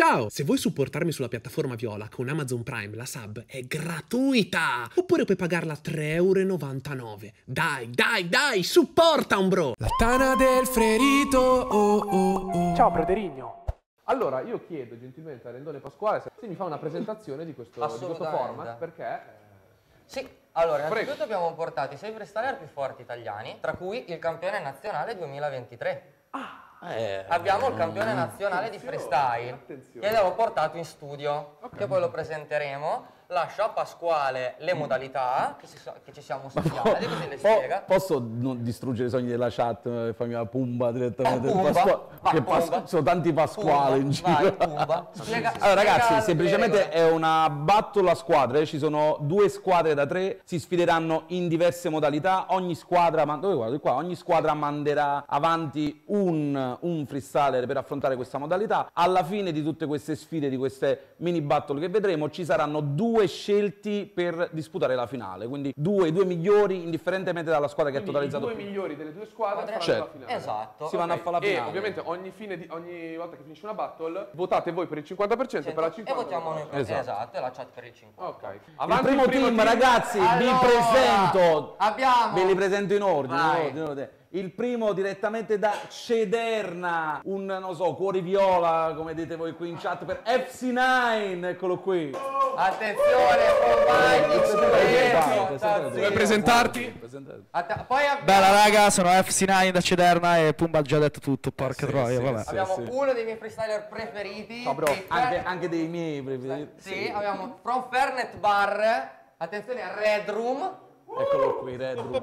Ciao! Se vuoi supportarmi sulla piattaforma Viola con Amazon Prime, la sub è gratuita! Oppure puoi pagarla 3,99 €. Dai, supporta un bro! La tana del Ferito, oh oh oh. Ciao Prederigno. Allora, io chiedo gentilmente a Rendone Pasquale se mi fa una presentazione di questo format, perché... Sì, allora, innanzitutto abbiamo portato i 6 freestyler più forti italiani, tra cui il campione nazionale 2023. Abbiamo il campione nazionale di freestyle che abbiamo portato in studio, che poi lo presenteremo. Lascio a Pasquale le modalità che ci siamo studiati, così le spiega. Posso non distruggere i sogni della chat e farmi la Pumba direttamente? Sono tanti Pasquale in giro. Vai, Pumba. Allora ragazzi, semplicemente è una battle a squadre, ci sono 2 squadre da 3, si sfideranno in diverse modalità, ogni squadra, ogni squadra manderà avanti un freestyler per affrontare questa modalità. Alla fine di tutte queste sfide, di queste mini battle che vedremo, ci saranno 2 scelti per disputare la finale, quindi i due migliori indifferentemente dalla squadra che ha totalizzato. I 2 migliori delle 2 squadre faranno la finale. Esatto. Si vanno a fare la finale. E ovviamente ogni volta che finisce una battle votate voi per il 50% per la 50%. E votiamo noi. Esatto, e la chat per il 50%. Ok. Il primo team, ragazzi, vi presento. Abbiamo. Ve li presento in ordine. Il primo direttamente da Cederna, non so, cuori viola, come dite voi qui in chat, per FC9, eccolo qui. Attenzione, Vuoi presentarti? Poi Bella raga, sono FC9 da Cederna e Pumba ha già detto tutto, porca troia, vabbè. abbiamo uno dei miei freestyler preferiti. Anche dei miei preferiti. Sì, abbiamo From Fernet Bar, attenzione a Red Room. Eccolo qui, Red Room.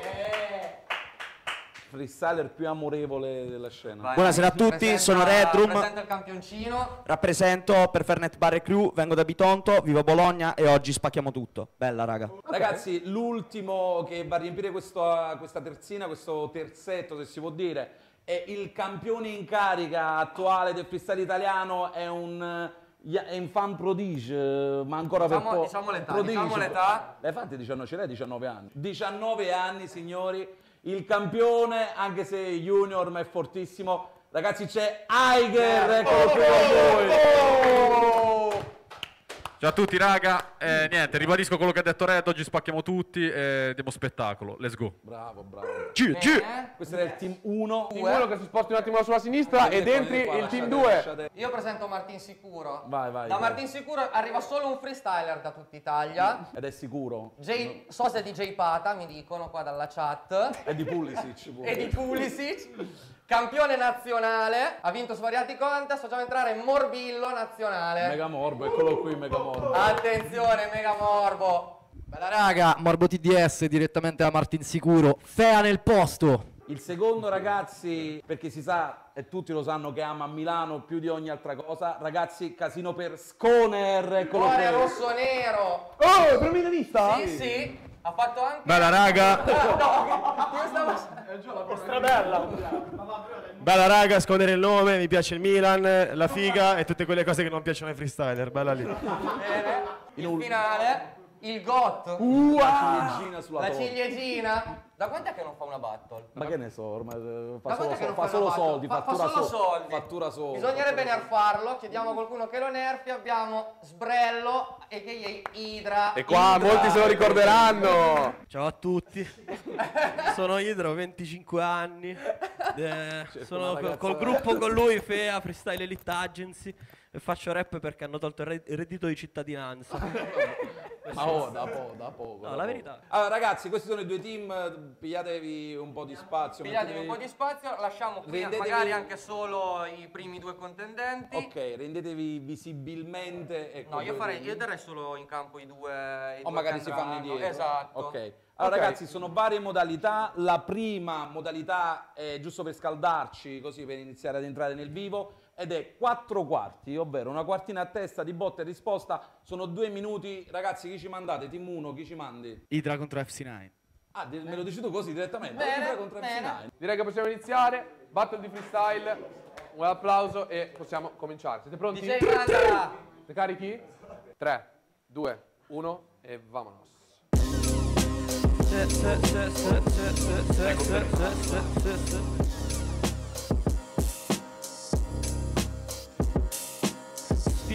Freestyler più amorevole della scena. Buonasera a tutti, sono Red Room. Presenta il campioncino. Rappresento per Fernet Bar e Crew, vengo da Bitonto, vivo a Bologna e oggi spacchiamo tutto. Bella raga. Ragazzi, l'ultimo che va a riempire questa terzina, questo terzetto se si può dire, è il campione in carica attuale del freestyle italiano, è un fan prodige, ma ancora per poco. Diciamo l'età. Lei infatti 19 anni. 19 anni, signori. Il campione, anche se junior, ma è fortissimo. Ragazzi, c'è Aiger, eccolo qui con voi. Ciao a tutti raga, niente, ribadisco quello che ha detto Red, oggi spacchiamo tutti e diamo spettacolo, let's go. Bravo. Questo era il team 1. Team 1 che si sposti un attimo sulla sinistra e dentro il team 2. Io presento Martin Sicuro. Vai. Da Martin Sicuro arriva solo un freestyler da tutta Italia. Ed è sicuro. So se è di J Pata, mi dicono qua dalla chat. È di Pulisic. Campione nazionale, ha vinto svariati contest, facciamo entrare Morbillo nazionale. Mega Morbo, eccolo qui, Mega Morbo. Attenzione, Mega Morbo. Bella raga, Morbo TDS direttamente da Martin Sicuro. Fea nel posto. Il secondo, ragazzi, perché si sa e tutti lo sanno che ama Milano più di ogni altra cosa, ragazzi, casino per Sconer, eccolo qui. Rosso nero. Oh, è protagonista? Sì. Ha fatto anche... Bella raga. Bella raga, sconere il nome, mi piace il Milan, la figa e tutte quelle cose che non piacciono ai freestyler, bella lì. Bene. Il finale, il GOT. La ciliegina. Da quant'è che non fa una battle? Ma che ne so, ormai fa solo soldi, fattura soldi. Bisognerebbe nerfarlo, chiediamo a qualcuno che lo nerfi, abbiamo Sbrello e che Idra. E qua molti se lo ricorderanno. Ciao a tutti, sono Idra, ho 25 anni, sono col gruppo con lui, Fea, Freestyle Elite Agency, e faccio rap perché hanno tolto il reddito di cittadinanza. Da poco. No, la verità. Allora ragazzi, questi sono i 2 team, pigliatevi un po' di spazio. Lasciamo qui magari anche solo i primi 2 contendenti. Ok, rendetevi visibilmente. No, io darei solo in campo i 2. O magari si fanno indietro. Esatto. Ok. Allora ragazzi, sono varie modalità. La prima modalità è giusto per scaldarci, così per iniziare ad entrare nel vivo, ed è 4 quarti, ovvero una quartina a testa di botta e risposta. Sono 2 minuti. Ragazzi, chi ci mandate? Team 1, chi ci mandi? Idra contro FC9. Ah, me lo dici tu così direttamente? Bene, contro bene. FC9. Direi che possiamo iniziare. Battle di freestyle. Un applauso e possiamo cominciare. Siete pronti? DJ Mandala. Siete carichi? 3, 2, 1 e vamonos.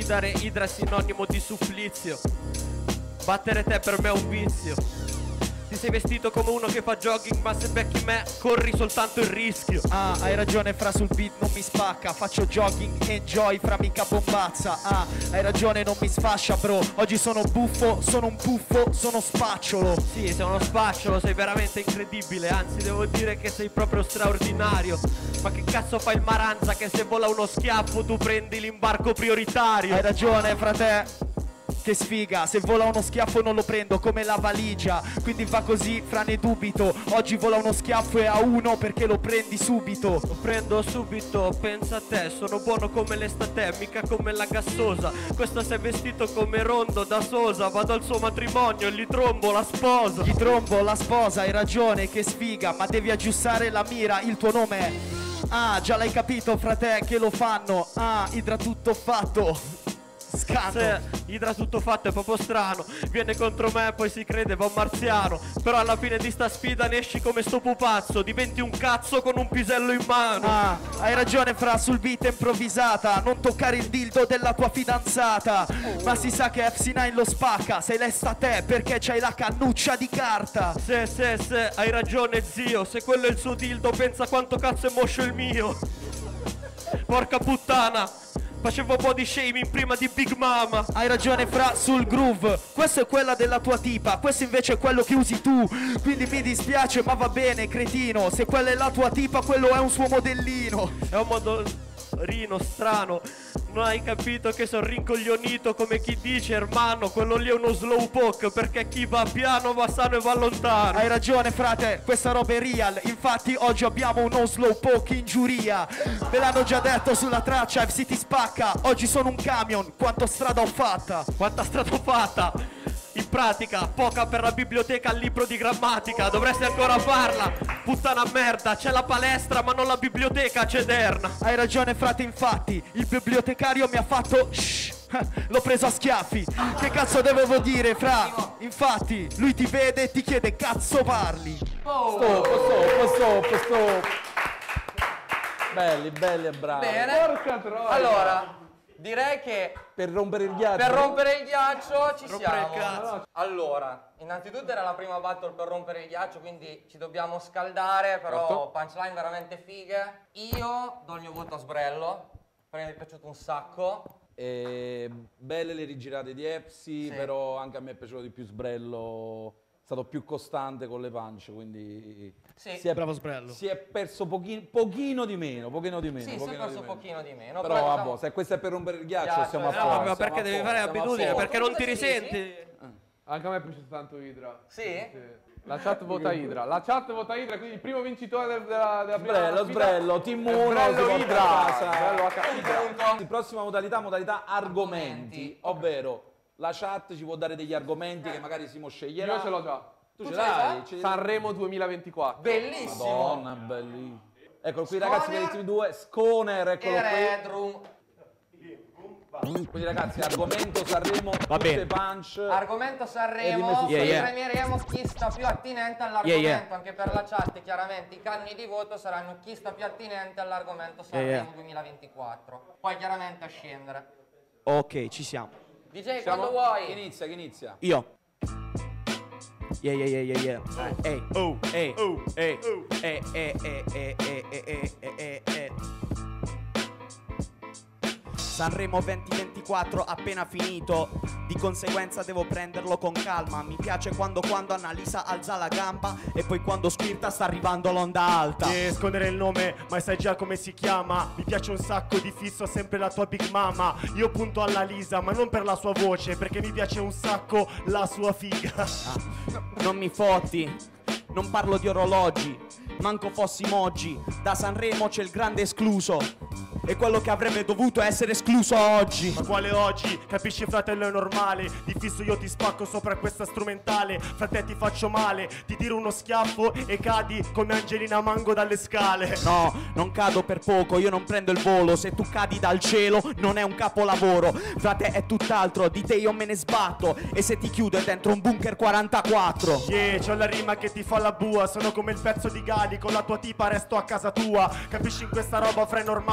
Sfidare Idra è sinonimo di supplizio. Battere te per me è un vizio. Ti sei vestito come uno che fa jogging, ma se becchi me corri soltanto il rischio. Ah, hai ragione fra, sul beat non mi spacca. Faccio jogging, enjoy, fra mica bombazza. Ah, hai ragione, non mi sfascia bro. Oggi sono buffo, sono un puffo, sono spacciolo. Sì, sei uno spacciolo, sei veramente incredibile. Anzi, devo dire che sei proprio straordinario. Ma che cazzo fa il Maranza che se vola uno schiaffo tu prendi l'imbarco prioritario? Hai ragione frate, che sfiga, se vola uno schiaffo non lo prendo come la valigia. Quindi va così, fra ne dubito. Oggi vola uno schiaffo e a uno perché lo prendi subito. Lo prendo subito, pensa a te. Sono buono come l'estate, mica come la gassosa. Questo si è vestito come Rondo da Sosa. Vado al suo matrimonio e gli trombo la sposa. Gli trombo la sposa, hai ragione, che sfiga. Ma devi aggiustare la mira, il tuo nome è... Ah, già l'hai capito frate che lo fanno. Ah, Idra tutto fatto. Scanto. Idra tutto fatto è proprio strano. Viene contro me e poi si crede va un marziano. Però alla fine di sta sfida ne esci come sto pupazzo. Diventi un cazzo con un pisello in mano. Ah, hai ragione fra, sul beat improvvisata. Non toccare il dildo della tua fidanzata. Ma si sa che FC9 lo spacca. Sei lesta te perché c'hai la cannuccia di carta. Se, hai ragione zio. Se quello è il suo dildo pensa quanto cazzo è moscio il mio. Porca puttana, facevo body shaming prima di Big Mama. Hai ragione fra, sul groove. Questo è quella della tua tipa, questo invece è quello che usi tu. Quindi mi dispiace ma va bene cretino. Se quella è la tua tipa, quello è un suo modellino. È un modellino strano. Non hai capito che sono rincoglionito come chi dice hermano. Quello lì è uno slowpoke perché chi va piano va sano e va lontano. Hai ragione frate, questa roba è real. Infatti oggi abbiamo uno slowpoke in giuria. Ve l'hanno già detto sulla traccia, FC ti spacca. Oggi sono un camion, quanta strada ho fatta. Quanta strada ho fatta? In pratica, poca per la biblioteca al libro di grammatica. Dovresti ancora farla, puttana merda. C'è la palestra ma non la biblioteca cederna. Hai ragione frate, infatti il bibliotecario mi ha fatto shh. L'ho preso a schiaffi. Che cazzo dovevo dire fra? Infatti lui ti vede e ti chiede cazzo parli. Stop. Belli e bravi. Bene. Porca troia. Allora, direi che Per rompere il ghiaccio. ci siamo. Allora, innanzitutto era la prima battle per rompere il ghiaccio, quindi ci dobbiamo scaldare, però punchline veramente fighe. Io do il mio voto a Sbrello, perché mi è piaciuto un sacco. Belle le rigirate di Epsi, però anche a me è piaciuto di più Sbrello. È stato più costante con le punch, quindi bravo Sbrello. Si è perso pochino di meno. Sì, si è perso pochino di meno. Però vabbè, se questo è per rompere il ghiaccio siamo a posto. Ma perché devi fare abitudine? Perché non ti risenti? Anche a me è piaciuto tanto Idra. Sì? La chat vota Idra. Quindi il primo vincitore della prima Sbrello, Team 1, Sbrello Idra. La prossima modalità argomenti, ovvero la chat ci può dare degli argomenti che magari Simo sceglierà. Io ce l'ho già. Tu ce l'hai? Sanremo 2024. Bellissimo. Madonna, bellissimo. Eccolo qui ragazzi, per i primi due, Sconer, eccolo qui. Redrum. Quindi ragazzi, argomento Sanremo, tutte punch. Argomento Sanremo, premieremo chi sta più attinente all'argomento, anche per la chat chiaramente i canoni di voto saranno chi sta più attinente all'argomento Sanremo 2024. Poi chiaramente a scendere. Ok, ci siamo. DJ, quando vuoi. Chi inizia? Io. Yeah. Sanremo 2024 appena finito, di conseguenza devo prenderlo con calma. Mi piace quando Annalisa alza la gamba e poi quando squirta sta arrivando l'onda alta. Sconere il nome, ma sai già come si chiama. Mi piace un sacco, di fisso sempre la tua Big Mama. Io punto alla Lisa, ma non per la sua voce, perché mi piace un sacco la sua figa. Non mi fotti, non parlo di orologi, manco fossi Moggi. Da Sanremo c'è il grande escluso e quello che avrebbe dovuto essere escluso oggi. Ma quale oggi? Capisci fratello, è normale. Di fisso io ti spacco sopra questa strumentale. Frate ti faccio male, ti tiro uno schiaffo e cadi come Angelina Mango dalle scale. No, non cado per poco, io non prendo il volo. Se tu cadi dal cielo non è un capolavoro. Frate è tutt'altro, di te io me ne sbatto. E se ti chiudo è dentro un bunker 44. C'ho la rima che ti fa la bua. Sono come il pezzo di Gali, con la tua tipa resto a casa tua. Capisci, in questa roba fra è normale, non c'è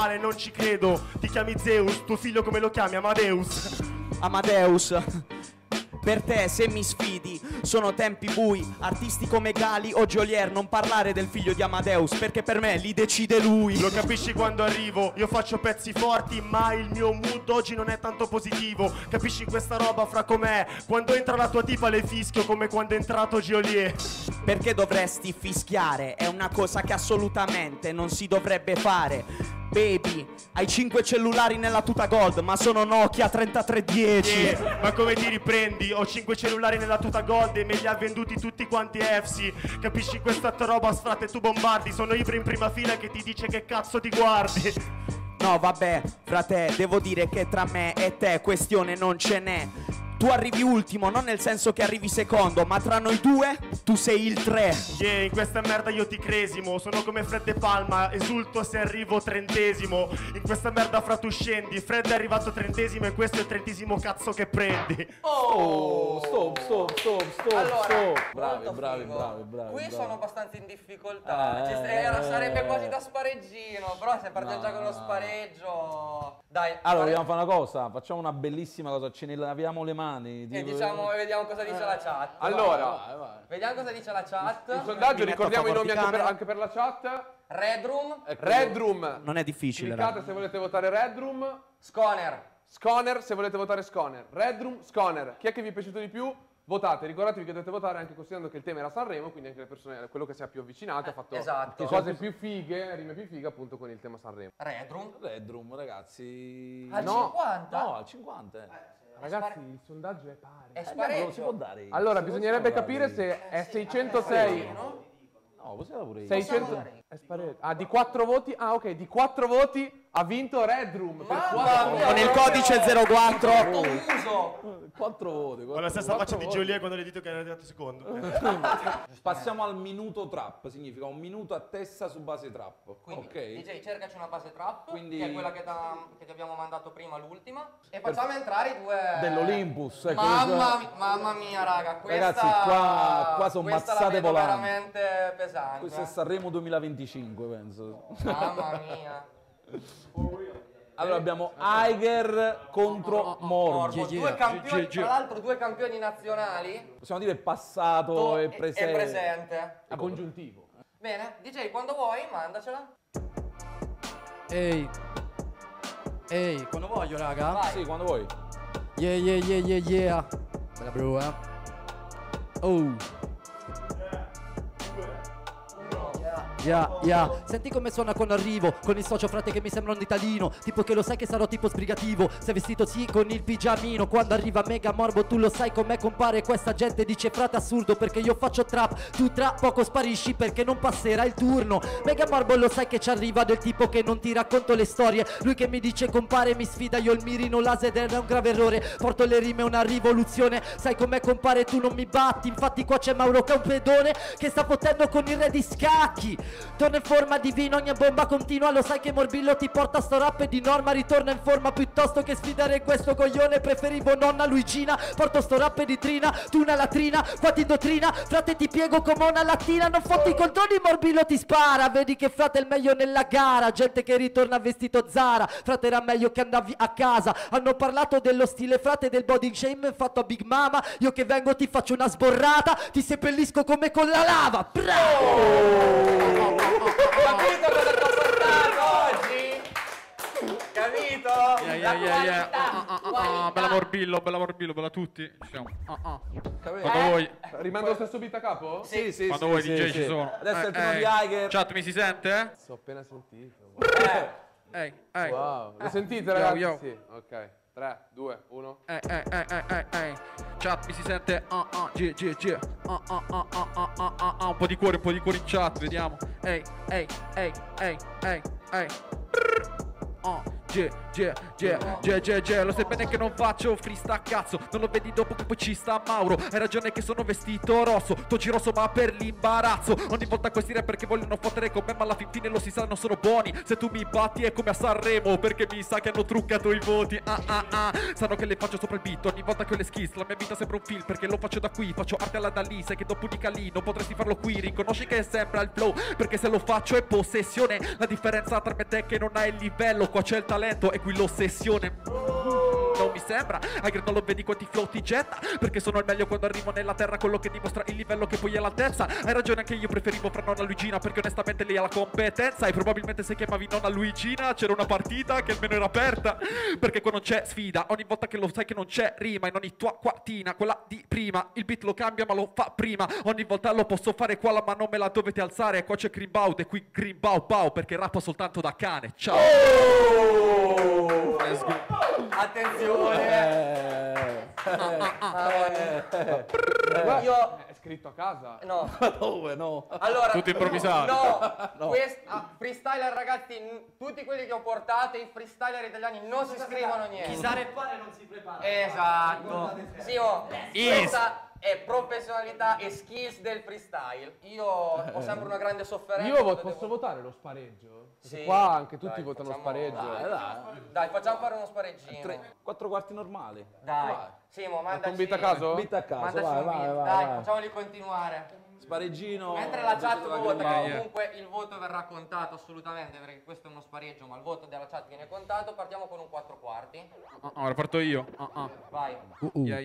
ci credo. Ti chiami Zeus, tuo figlio come lo chiami? Amadeus. Amadeus. Per te, se mi sfidi, sono tempi bui. Artisti come Gali o Geolier, non parlare del figlio di Amadeus, perché per me li decide lui. Lo capisci quando arrivo, io faccio pezzi forti, ma il mio mood oggi non è tanto positivo. Capisci questa roba fra com'è? Quando entra la tua tipa le fischio come quando è entrato Geolier. Perché dovresti fischiare? È una cosa che assolutamente non si dovrebbe fare. Baby, hai 5 cellulari nella tuta gold, ma sono Nokia 3310. Ma come ti riprendi? Ho 5 cellulari nella tuta gold e me li ha venduti tutti quanti EFSI. Capisci questa roba, sfrate, tu bombardi. Sono Ibra in prima fila che ti dice che cazzo ti guardi. No vabbè, frate, devo dire che tra me e te questione non ce n'è. Tu arrivi ultimo, non nel senso che arrivi secondo, ma tra noi due tu sei il 3. Yeah, in questa merda io ti cresimo. Sono come Fred De Palma, esulto se arrivo 30esimo. In questa merda fra tu scendi. Fred è arrivato 30esimo e questo è il 30esimo cazzo che prendi. Oh, stop. Allora, Bravi. Qui sono abbastanza in difficoltà. Sarebbe quasi da spareggino, però se parte già con lo spareggio. Dai. Allora, vogliamo fare una cosa? Facciamo una bellissima cosa, ce ne laviamo le mani. E diciamo, vediamo cosa dice la chat. Allora, vai. Vediamo cosa dice la chat. Il sondaggio, ricordiamo i nomi anche per la chat. Redroom. Non è difficile. Cliccate se volete votare Redroom. Sconer se volete votare Sconer. Redroom, Sconer. Chi è che vi è piaciuto di più? Votate, ricordatevi che dovete votare anche considerando che il tema era Sanremo, quindi anche le persone, quello che si è più avvicinato ha fatto cose più fighe, rime più fighe appunto con il tema Sanremo. Redroom, ragazzi. Al 50? No, al 50. Ragazzi, il sondaggio è pari. È spareggio. Non si può dare. Allora, bisognerebbe capire se è 606. No, possiamo pure io. 600 è spareggio. Ah, di 4 voti? Ah, ok, di 4 voti ha vinto Redroom. Con il codice 04. 4 voti. Ho la stessa faccia di Geolier quando le dito che era arrivato secondo. Passiamo al minuto trap, significa un minuto a testa su base trap. Quindi, ok. DJ, cercaci una base trap, Quindi... che è quella che ti abbiamo mandato prima, l'ultima. E facciamo entrare i due... Dell'Olympus. Mamma mia, raga, questa... Ragazzi, qua sono mazzate volanti. Veramente pesante. Questo è Sanremo 2025, penso. Mamma mia. Allora abbiamo Aiger contro Morbo. Due campioni, tra l'altro due campioni nazionali. Possiamo dire passato e presente. E presente. A congiuntivo. Bene, DJ, quando vuoi, mandacela. Ehi, quando voglio, raga? Vai. Sì, quando vuoi. Yeah. Bella bro, Oh. Yeah. Senti come suona quando arrivo con il socio frate che mi sembra un italino, tipo che lo sai che sarò tipo sbrigativo, sei vestito sì con il pigiamino. Quando arriva Mega Morbo tu lo sai com'è compare, questa gente dice frate assurdo perché io faccio trap, tu tra poco sparisci perché non passerà il turno. Mega Morbo lo sai che ci arriva del tipo che non ti racconto le storie, lui che mi dice compare mi sfida, io il mirino laser è un grave errore, porto le rime una rivoluzione, sai com'è compare tu non mi batti, infatti qua c'è Mauro Campedone che sta fottendo con il re di scacchi. Torna in forma di vino, ogni bomba continua, lo sai che Morbillo ti porta sto rap e di norma ritorna in forma, piuttosto che sfidare questo coglione preferivo nonna Luigina, porto sto rap di trina, tu una latrina, qua ti indottrina, frate ti piego come una lattina, non fotti i contoni Morbillo ti spara, vedi che frate è il meglio nella gara, gente che ritorna vestito Zara, frate era meglio che andavi a casa, hanno parlato dello stile frate del body shame fatto a Big Mama, io che vengo ti faccio una sborrata, ti seppellisco come con la lava, bravo! Capito cosa ti ho portato oggi? Capito? Bella Morbillo, bella a tutti. Ci siamo. Quando vuoi. Rimando lo stesso beat a capo? Sì. Quando vuoi DJ ci sono. Adesso è il turno di Aiger. Chat mi si sente? Ho appena sentito. Wow. Lo sentite ragazzi? Yo. Sì, ok. 3, 2, 1. Chat mi si sente? Un po' di cuore in chat, vediamo. Lo sai bene che non faccio freestyle cazzo, non lo vedi dopo che poi ci sta Mauro. Hai ragione che sono vestito rosso, toci rosso ma per l'imbarazzo. Ogni volta questi rapper che vogliono fottere con me, ma alla fin fine lo si sa non sono buoni. Se tu mi batti è come a Sanremo, perché mi sa che hanno truccato i voti. Sanno che le faccio sopra il beat ogni volta che ho le skills. La mia vita sembra un film perché lo faccio da qui, faccio arte alla da lì. Sai che dopo unica lì non potresti farlo qui. Riconosci che è sempre al flow, perché se lo faccio è possessione. La differenza tra me e te è che non hai il livello, qua c'è il talento e qui l'ossessione. Non mi sembra, Aiger non lo vedi quanti flow ti getta, perché sono il meglio quando arrivo nella terra, quello che dimostra il livello che poi è l'altezza. Hai ragione anche io preferivo fra nonna Luigina, perché onestamente lei ha la competenza. E probabilmente se chiamavi nonna Luigina c'era una partita che almeno era aperta, perché qua non c'è sfida, ogni volta che lo sai che non c'è rima. In ogni tua quartina, quella di prima, il beat lo cambia ma lo fa prima. Ogni volta lo posso fare qua, ma non me la dovete alzare. Qua c'è Greenbaud e qui Greenbaud Pau, perché rappo soltanto da cane. Ciao. Attenzione. Io è scritto a casa. No. Dove no? Allora, tutto improvvisato. No. Freestyler ragazzi, tutti quelli che ho portato, i freestyler italiani non si scrivono niente. Chi sa rappare non si prepara. Esatto. Sì, questa è professionalità e skills del freestyle. Io ho sempre una grande sofferenza. Io posso votare lo spareggio? Perché Sì. qua anche tutti Dai, votano facciamo- spareggio. Dai, facciamo fare uno spareggino. 4 quarti normali. Dai. Simo, mandaci un beat a caso? Beat a caso, mandaci vai, un beat. vai, vai, Dai, vai. facciamoli continuare. Spareggino. Mentre la chat della vota, Greenbaud. comunque il voto verrà contato assolutamente, perché questo è uno spareggio, ma il voto della chat viene contato. Partiamo con un 4 quarti. Ora parto io. Vai. Yeah.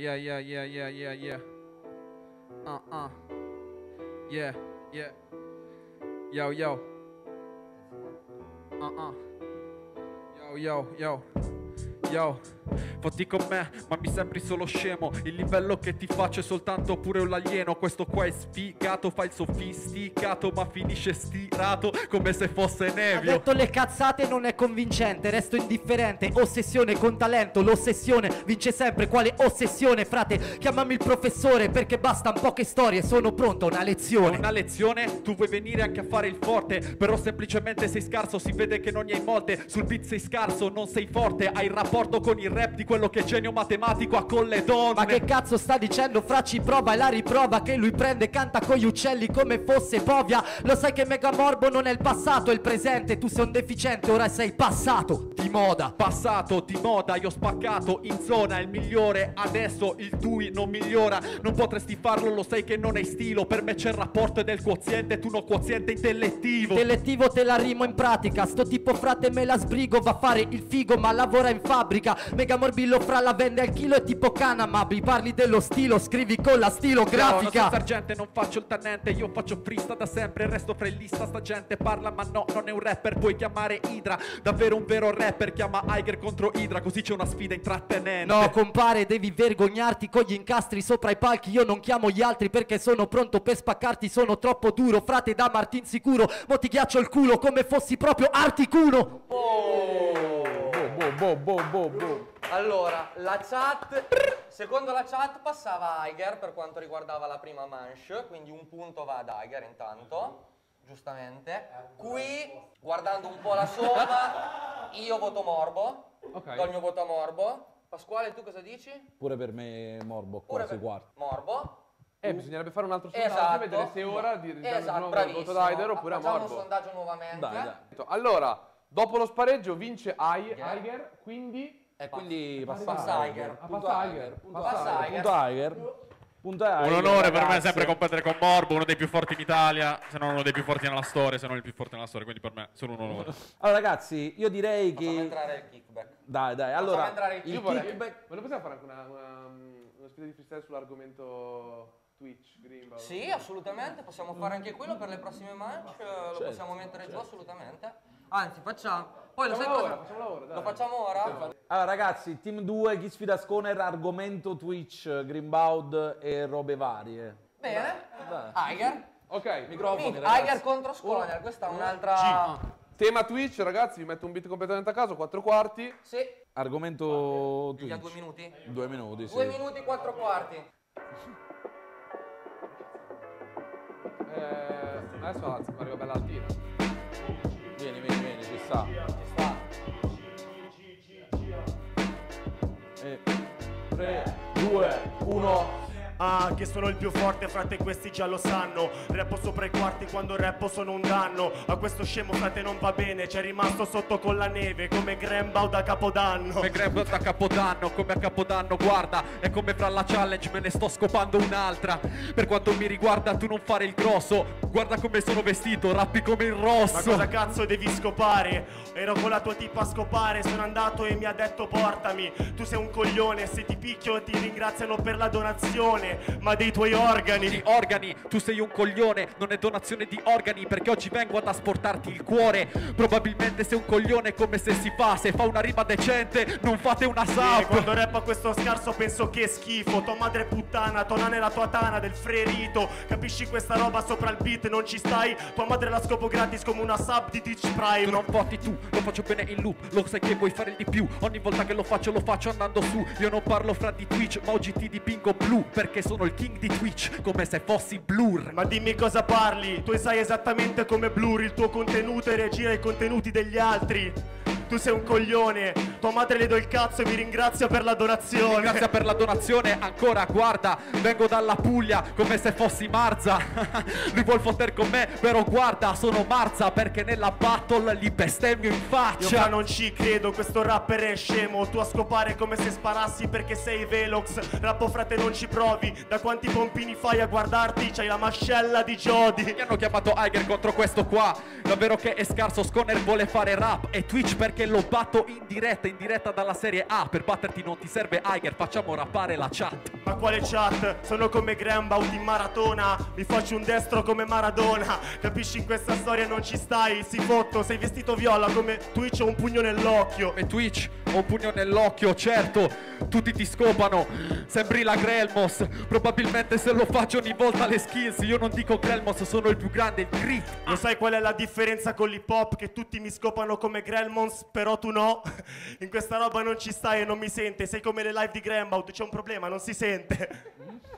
Yeah. Yo. Fotti con me, ma mi sembri solo scemo. Il livello che ti faccio è soltanto pure un alieno. Questo qua è sfigato, fa il sofisticato, ma finisce stirato come se fosse Ha Nevio. detto le cazzate, non è convincente, resto indifferente. Ossessione con talento, l'ossessione vince sempre. Quale ossessione, frate? Chiamami il professore, perché bastano poche storie. Sono pronto a una lezione. Una lezione? Tu vuoi venire anche a fare il forte, però semplicemente sei scarso. Si vede che non ne hai molte. Sul beat sei scarso, non sei forte. Hai il rapporto con il rap di quello che è genio matematico ha con le donne. Ma che cazzo sta dicendo? Fra ci prova e la riprova, che lui prende e canta con gli uccelli come fosse Povia. Lo sai che Mega Morbo non è il passato, è il presente. Tu sei un deficiente, ora sei passato di moda. Passato di moda, io ho spaccato in zona, è il migliore. Adesso il tui non migliora. Non potresti farlo, lo sai che non hai stilo. Per me c'è il rapporto del quoziente, tu no quoziente intellettivo. Intellettivo te la rimo in pratica. Sto tipo frate me la sbrigo, va a fare il figo ma lavora in fabbrica. Mega Morbillo fra la vende al chilo, è tipo Canamabri. Parli dello stilo, scrivi con la stilografica. No, non sono sergente, non faccio il tenente. Io faccio freestyle da sempre, resto fra il lista. Sta gente parla ma no, non è un rapper. Puoi chiamare Idra, davvero un vero rapper. Chiama Aiger contro Idra, così c'è una sfida intrattenente. No compare, devi vergognarti con gli incastri sopra i palchi. Io non chiamo gli altri perché sono pronto per spaccarti. Sono troppo duro, frate da Martin sicuro. Mo ti ghiaccio il culo come fossi proprio Articuno. Allora, la chat, secondo la chat passava Aiger per quanto riguardava la prima manche, quindi un punto va ad Aiger intanto, giustamente. Qui, guardando un po' la somma, io voto Morbo, do il mio voto a Morbo. Pasquale, tu cosa dici? Pure per me Morbo, Pure quasi quarti. Morbo. Bisognerebbe fare un altro sondaggio Esatto. e vedere se ora di Esatto, nuovo il bravissimo. voto da Aider oppure a Facciamo Morbo. un sondaggio nuovamente. Dai. Allora, dopo lo spareggio vince Aiger, quindi E quindi passa Aiger. Punto Aiger. Passa Aiger. Punto Aiger. Punto Aiger. Un onore per me ragazzi. sempre competere con Morbo, uno dei più forti in Italia, se non uno dei più forti nella storia, se non il più forte nella storia, quindi per me solo un onore. Allora ragazzi, io direi Facciamo che... entrare il kickback. Dai, allora... entrare il il vorrei- kickback... Ma lo possiamo fare anche una sfida di freestyle sull'argomento Twitch, Greenbaud? Sì, assolutamente, possiamo fare anche quello per le prossime manche, lo possiamo mettere giù assolutamente. Anzi, facciamo. Poi lo sai cosa? Facciamola ora, dai. Lo facciamo ora? Allora ragazzi, team 2, chi sfida Sconer, argomento Twitch, Greenbaud e robe varie. Bene. Dai. Aiger. Ok, Microfoni, Aiger ragazzi. contro Sconer, questa è un'altra... tema Twitch, ragazzi, vi metto un beat completamente a caso, 4 quarti. Sì, Argomento via Twitch. 2 minuti. 2 minuti, sì. 2 minuti, 4 quarti. Adesso arriva bella altina. Vieni, ci sta. Ci sta. 3, 2, 1. Ah, che sono il più forte, frate, questi già lo sanno. Rappo sopra i quarti quando rappo sono un danno. A questo scemo, frate, non va bene. C'è rimasto sotto con la neve, come Grambau da Capodanno. Come Grambau da Capodanno, come a Capodanno, guarda. È come fra la challenge, me ne sto scopando un'altra. Per quanto mi riguarda, tu non fare il grosso. Guarda come sono vestito, rappi come il rosso. Ma cosa cazzo devi scopare? Ero con la tua tipa a scopare, sono andato e mi ha detto portami. Tu sei un coglione, se ti picchio ti ringraziano per la donazione, ma dei tuoi organi. Di organi, tu sei un coglione, non è donazione di organi, perché oggi vengo ad asportarti il cuore. Probabilmente sei un coglione come se si fa, se fa una rima decente non fate una sap. Quando rappa questo scarso penso che è schifo. Tua madre è puttana, tua nana è la tua tana del frerito. Capisci questa roba sopra il beat, non ci stai? Tua madre la scopo gratis come una sub di Twitch Prime. Tu non voti tu, lo faccio bene in loop, lo sai che vuoi fare di più. Ogni volta che lo faccio andando su. Io non parlo fra di Twitch, ma oggi ti dipingo blu, perché sono il king di Twitch, come se fossi Blur. Ma dimmi cosa parli, tu sai esattamente come Blur. Il tuo contenuto e regira i contenuti degli altri. Tu sei un coglione, tua madre le do il cazzo e mi ringrazia per la donazione. Grazie per la donazione, ancora guarda, vengo dalla Puglia come se fossi Marza. Lui vuol fotter con me, però guarda, sono Marza, perché nella battle li bestemmio in faccia. Io non ci credo, questo rapper è scemo. Tu a scopare come se sparassi perché sei Velox. Rappo frate non ci provi, da quanti pompini fai a guardarti? C'hai la mascella di Jody. Mi hanno chiamato Iger contro questo qua, davvero che è scarso. Sconer vuole fare rap e Twitch perché lo batto in diretta dalla serie A. Per batterti non ti serve Iger, facciamo rappare la chat. Ma quale chat? Sono come Grambau in maratona, mi faccio un destro come Maradona. Capisci, in questa storia non ci stai, si fotto, sei vestito viola come Twitch, ho un pugno nell'occhio. Come Twitch, ho un pugno nell'occhio, certo, tutti ti scopano, sembri la Grelmos. Probabilmente se lo faccio ogni volta le skills, io non dico Grelmos, sono il più grande, il grit. Lo sai qual è la differenza con l'hip hop? Che tutti mi scopano come Grelmons, però tu no. In questa roba non ci stai e non mi sente. Sei come le live di Grambau, c'è un problema, non si sente.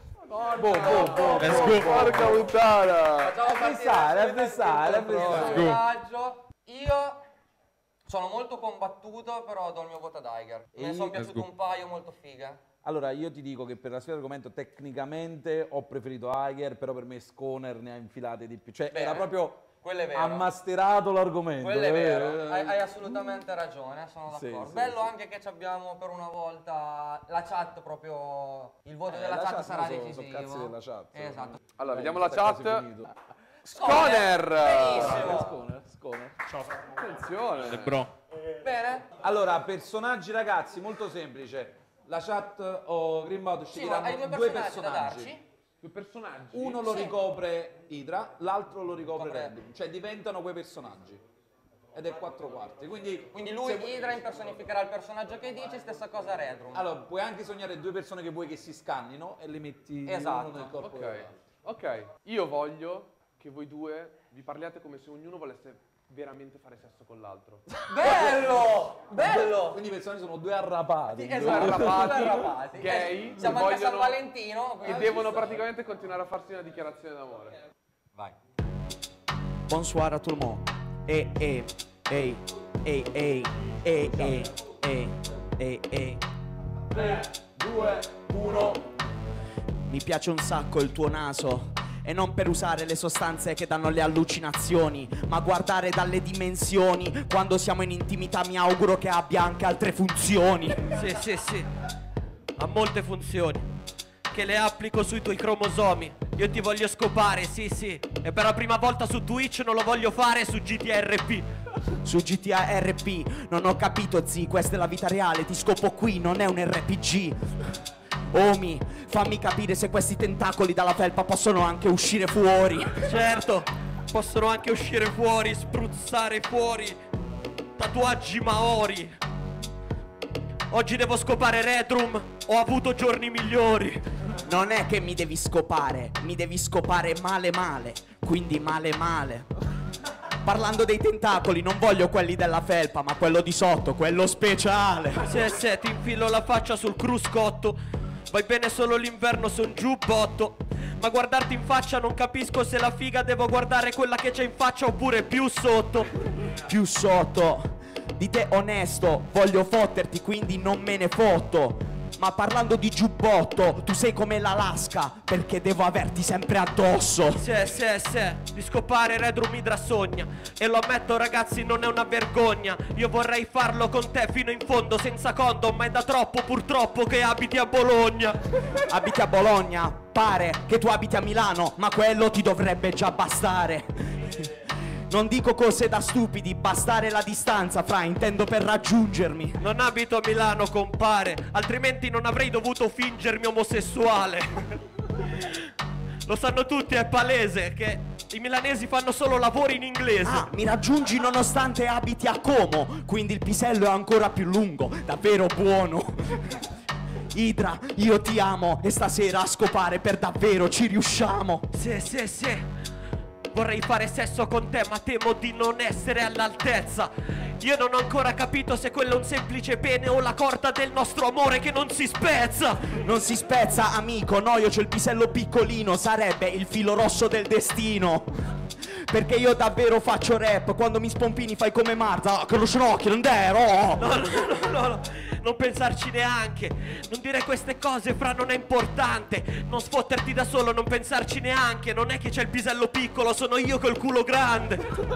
Porca puttana. Facciamo partire Io sono molto combattuto, però do il mio voto ad Iger. Mi sono piaciuto un paio molto fighe. Allora, io ti dico che per la sfida argomento tecnicamente ho preferito Iger, però per me Sconer ne ha infilate di più. Cioè, era proprio ammasterato l'argomento. Quello è vero, hai assolutamente ragione, sono d'accordo. Sì, bello anche che abbiamo per una volta la chat proprio, il voto della la chat sarà sono decisivo. cazzi della chat. Esatto. Allora, vediamo la chat. Sconer! Sconer. Ciao. Attenzione. Bene. Allora, personaggi ragazzi, molto semplice. La chat o Greenbot sceglieranno due personaggi. Due personaggi? Uno lo ricopre Hydra, l'altro lo ricopre Red. Cioè diventano quei personaggi. Ed è 4 quarti. Quindi lui Hydra impersonificherà il personaggio che dici, stessa cosa Redrum. Allora, puoi anche sognare due persone che vuoi che si scannino e le metti uno nel corpo dell'altro. Ok, io voglio che voi due vi parliate come se ognuno volesse veramente fare sesso con l'altro. Bello! Bello! Quindi i personaggi sono due arrapati. Arrapati, gay. Siamo anche a San Valentino. Che devono praticamente continuare a farsi una dichiarazione d'amore. Vai. Bonsoir à tout le monde. Hey. 3, 2, 1. Mi piace un sacco il tuo naso. E non per usare le sostanze che danno le allucinazioni, ma guardare dalle dimensioni. Quando siamo in intimità mi auguro che abbia anche altre funzioni. Sì. Ha molte funzioni che le applico sui tuoi cromosomi. Io ti voglio scopare, sì. E per la prima volta su Twitch non lo voglio fare su GTRP. Su GTA RP non ho capito, zi, questa è la vita reale, ti scopo qui, non è un RPG. Omi, fammi capire se questi tentacoli dalla felpa possono anche uscire fuori. Certo, possono anche uscire fuori, spruzzare fuori. Tatuaggi maori. Oggi devo scopare Redrum, ho avuto giorni migliori. Non è che mi devi scopare male, quindi male. Parlando dei tentacoli, non voglio quelli della felpa, ma quello di sotto, quello speciale. Sì, ti infilo la faccia sul cruscotto. Vai bene solo l'inverno, son giubbotto. Ma guardarti in faccia non capisco se la figa devo guardare quella che c'è in faccia oppure più sotto. Più sotto. Di te onesto, voglio fotterti, quindi non me ne fotto. Ma parlando di giubbotto, tu sei come l'Alaska, perché devo averti sempre addosso. Sì, di scopare Redrum Hydra sogna. E lo ammetto ragazzi, non è una vergogna. Io vorrei farlo con te fino in fondo, senza condom, ma è da troppo purtroppo che abiti a Bologna. Abiti a Bologna? Pare che tu abiti a Milano, ma quello ti dovrebbe già bastare. Non dico cose da stupidi, bastare la distanza, fra, intendo per raggiungermi. Non abito a Milano, compare, altrimenti non avrei dovuto fingermi omosessuale. Lo sanno tutti, è palese che i milanesi fanno solo lavori in inglese. Ah, mi raggiungi nonostante abiti a Como, quindi il pisello è ancora più lungo, davvero buono. Hydra, io ti amo e stasera a scopare per davvero ci riusciamo. Sì. Vorrei fare sesso con te, ma temo di non essere all'altezza. Io non ho ancora capito se quello è un semplice pene o la corda del nostro amore che non si spezza. Non si spezza, amico, no, io c'ho il pisello piccolino, sarebbe il filo rosso del destino. Perché io davvero faccio rap, quando mi spompini fai come Marta, che lo sciocchio, non dero. No, non pensarci neanche. Non dire queste cose, fra, non è importante. Non sfotterti da solo, non pensarci neanche. Non è che c'è il pisello piccolo, sono io col culo grande.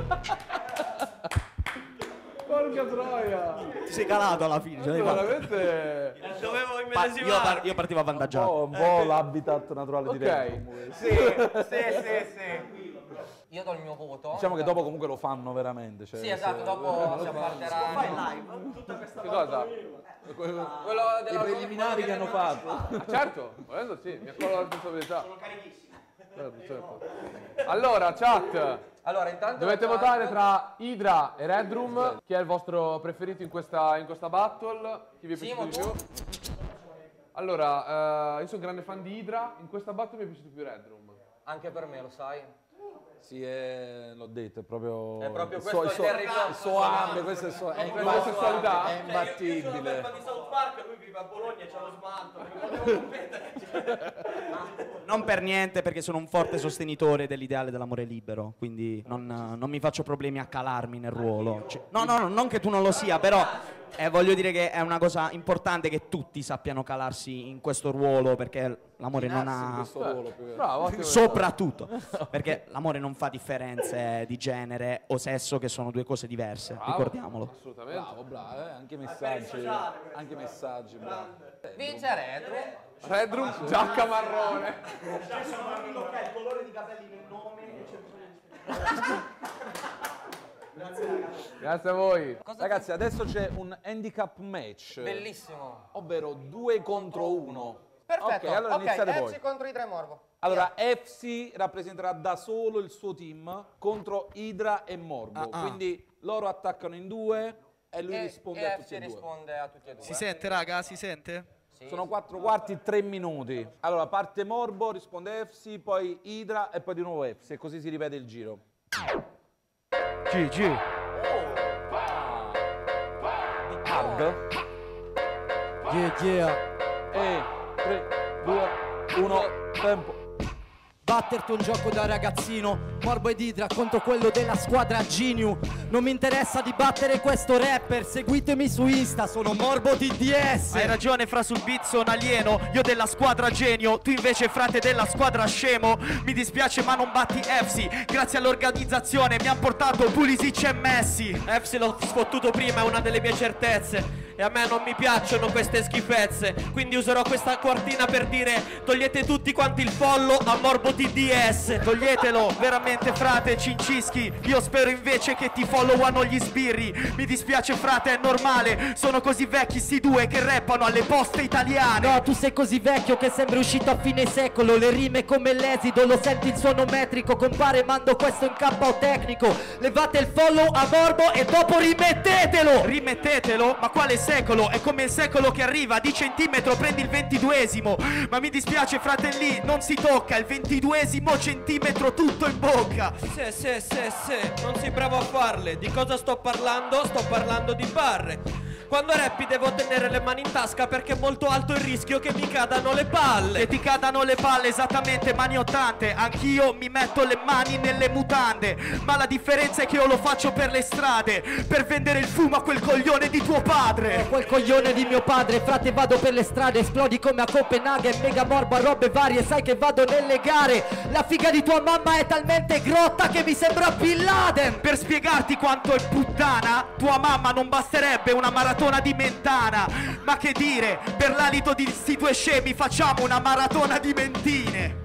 Porca troia! Ti sei calato alla fine, veramente. Dovevo immedesimare. Io partivo avvantaggiato. Un po' l'habitat naturale di Redrum. Sì. Io do il mio voto. Diciamo che dopo comunque lo fanno veramente. Cioè, sì, esatto, dopo si apparterà. Fai live tutta questa che cosa? Quello I preliminari che hanno fatto. Ah, certo, volendo sì, mi accolgo la responsabilità. Sono carichissimi. Certo. Allora, chat. Allora, intanto dovete votare tra Hydra e Redrum. Chi è il vostro preferito in questa battle? Chi vi è piaciuto di più? Allora, io sono grande fan di Hydra. In questa battle mi è piaciuto più Redrum. Anche per me, lo sai? Sì, l'ho detto, è proprio questo il territorio. Il suo ambe, questa è sessualità. È imbattibile. Di South Park, lui vive a Bologna e c'ha lo smalto. Non per niente, perché sono un forte sostenitore dell'ideale dell'amore libero, quindi non mi faccio problemi a calarmi nel ruolo. No, non che tu non lo sia, però voglio dire che è una cosa importante che tutti sappiano calarsi in questo ruolo, perché l'amore non ha... Bravo, soprattutto, perché l'amore non fa differenze di genere o sesso, che sono due cose diverse, bravo, ricordiamolo. Assolutamente. Bravo, anche messaggi, bravo. Vince Redrum, giacca marrone. Sono quello che ha il colore di capelli nel nome e Grazie a voi. Ragazzi, adesso c'è un handicap match. Bellissimo. Ovvero 2 contro 1. Perfetto. Ok, allora iniziate voi. FC contro Hydra e Morbo. Allora, FC rappresenterà da solo il suo team contro Hydra e Morbo. Quindi loro attaccano in 2 e lui risponde a tutti e due. risponde a tutti e due. Si sente, raga? Si sente? Sì. Sono 4 quarti, 3 minuti. Allora, parte Morbo, risponde FC, poi Hydra e poi di nuovo FC. E così si ripete il giro. GG. Hard. Yeah. E 3, 2, 1, tempo. Batterti un gioco da ragazzino, Morbo ed Hydra contro quello della squadra Geniu. Non mi interessa di battere questo rapper, seguitemi su Insta, sono Morbo DDS. Hai ragione, fra, sul beat sono alieno, io della squadra genio, tu invece frate della squadra scemo. Mi dispiace ma non batti FC, grazie all'organizzazione mi han portato Pulisic e Messi. FC l'ho sfottuto prima, è una delle mie certezze. E a me non mi piacciono queste schifezze, quindi userò questa quartina per dire: togliete tutti quanti il follow a Morbo DDS. Toglietelo, veramente, frate, cincischi. Io spero invece che ti followano gli sbirri. Mi dispiace, frate, è normale, sono così vecchi sti due che rappano alle poste italiane. No, tu sei così vecchio che sembri uscito a fine secolo. Le rime come l'esido, lo senti il suono metrico. Compare, mando questo in KO tecnico. Levate il follow a Morbo e dopo rimettetelo. Rimettetelo? Ma quale secolo? È come il secolo che arriva, di centimetro prendi il 22esimo. Ma mi dispiace, fratelli, non si tocca il 22esimo centimetro tutto in bocca. Sì, non sei bravo a farle. Di cosa sto parlando? Sto parlando di barre. Quando rappi devo tenere le mani in tasca perché è molto alto il rischio che mi cadano le palle. E ti cadano le palle, esattamente, mani 80. Anch'io mi metto le mani nelle mutande, ma la differenza è che io lo faccio per le strade, per vendere il fumo a quel coglione di tuo padre. Quel coglione di mio padre, frate, vado per le strade, esplodi come a Copenaghen, mega morba, robe varie, sai che vado nelle gare. La figa di tua mamma è talmente grotta che mi sembra Bin Laden. Per spiegarti quanto è puttana, tua mamma non basterebbe una maratona di Mentana. Ma che dire, per l'alito di sti due scemi facciamo una maratona di mentine.